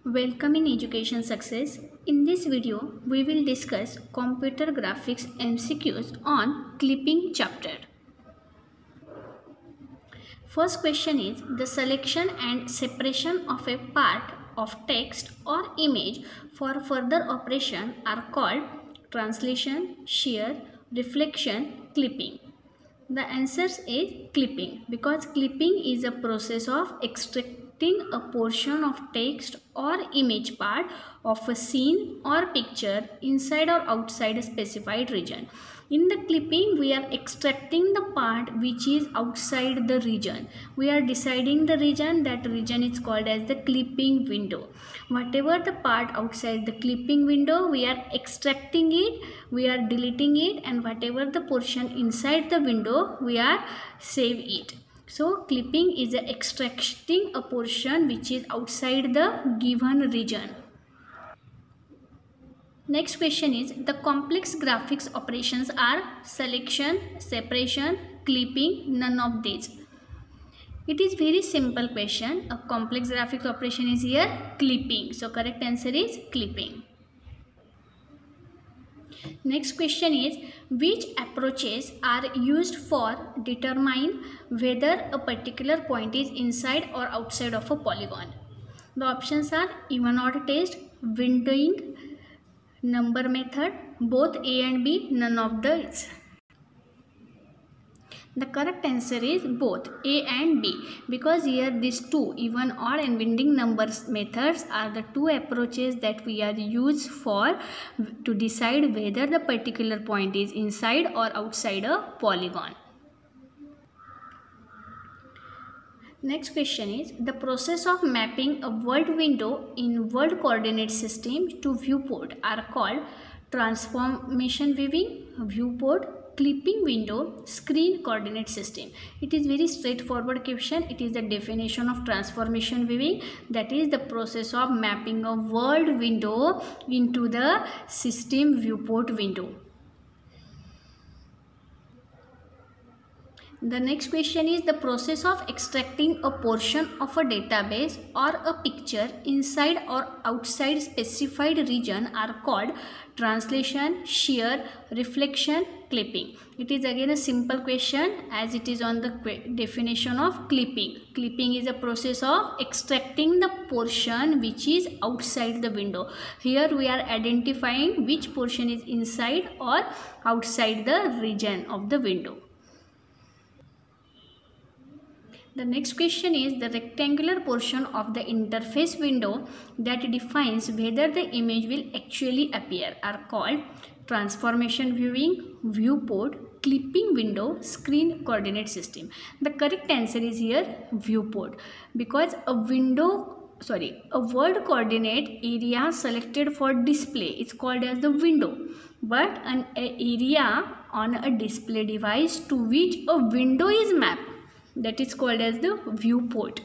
Welcome in Education Success. In this video, we will discuss computer graphics MCQs on clipping chapter. First question is the selection and separation of a part of text or image for further operation are called translation, shear, reflection, clipping. The answer is clipping because clipping is a process of extracting a portion of text or image part of a scene or picture inside or outside a specified region. In the clipping, we are extracting the part which is outside the region. We are deciding the region, that region is called as the clipping window. Whatever the part outside the clipping window, we are extracting it, we are deleting it, and whatever the portion inside the window, we are save it. So clipping is extracting a portion which is outside the given region. Next question is the complex graphics operations are selection, separation, clipping, none of these. It is very simple question. A complex graphics operation is here clipping. So correct answer is clipping. Next question is which approaches are used for determine whether a particular point is inside or outside of a polygon. The options are even odd test, windowing, number method, both A and B, none of these. The correct answer is both A and B because here these two even odd and winding numbers methods are the two approaches that we are used for to decide whether the particular point is inside or outside a polygon. Next question is the process of mapping a world window in world coordinate system to viewport are called transformation viewing, viewport, clipping window, screen coordinate system. It is very straightforward question. It is the definition of transformation viewing, that is the process of mapping a world window into the system viewport window. The next question is the process of extracting a portion of a database or a picture inside or outside specified region are called translation, shear, reflection, clipping. It is again a simple question as it is on the definition of clipping. Clipping is a process of extracting the portion which is outside the window. Here we are identifying which portion is inside or outside the region of the window. The next question is the rectangular portion of the interface window that defines whether the image will actually appear are called transformation viewing, viewport, clipping window, screen coordinate system. The correct answer is here viewport because a world coordinate area selected for display is called as the window, but an area on a display device to which a window is mapped, that is called as the viewport.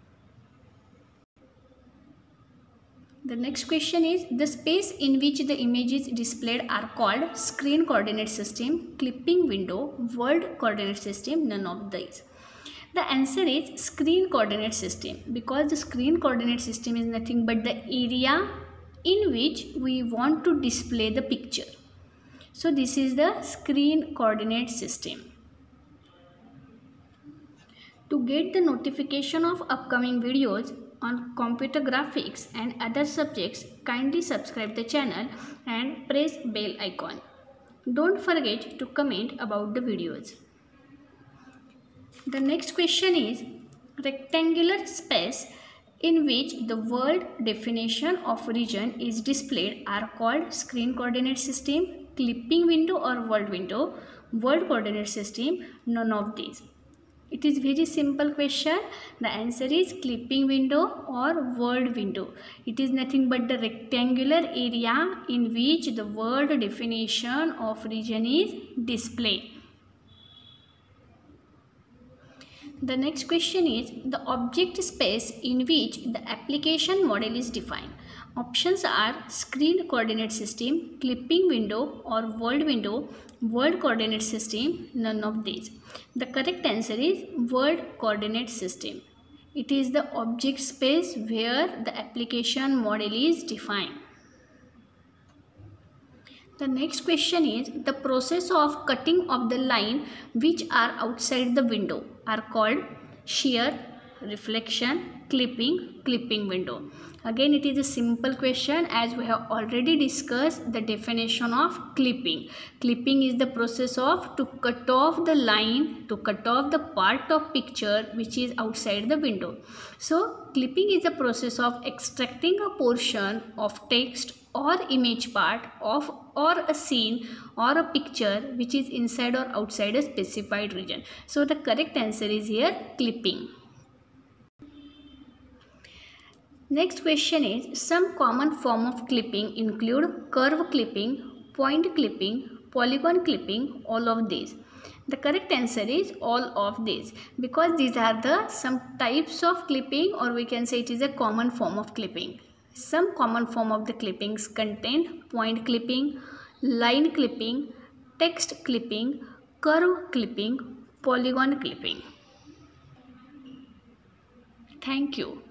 The next question is the space in which the image is displayed are called screen coordinate system, clipping window, world coordinate system, none of these. The answer is screen coordinate system because the screen coordinate system is nothing but the area in which we want to display the picture. So this is the screen coordinate system. To get the notification of upcoming videos on computer graphics and other subjects, kindly subscribe the channel and press bell icon. Don't forget to comment about the videos. The next question is rectangular space in which the world definition of region is displayed are called screen coordinate system, clipping window or world coordinate system, none of these. It is very simple question. The answer is clipping window or world window. It is nothing but the rectangular area in which the world definition of region is displayed. The next question is the object space in which the application model is defined. Options are screen coordinate system, clipping window or world coordinate system, none of these. The correct answer is world coordinate system. It is the object space where the application model is defined. The next question is the process of cutting of the line which are outside the window are called shear, reflection, clipping window. Again, it is a simple question as we have already discussed the definition of clipping. Clipping is the process of to cut off the line, to cut off the part of picture which is outside the window. So clipping is the process of extracting a portion of text or image part of or a scene or a picture which is inside or outside a specified region. So the correct answer is here clipping. Next question is some common form of clipping include curve clipping, point clipping, polygon clipping, all of these. The correct answer is all of these because these are the some types of clipping, or we can say it is a common form of clipping. Some common form of the clippings contain point clipping, line clipping, text clipping, curve clipping, polygon clipping. Thank you.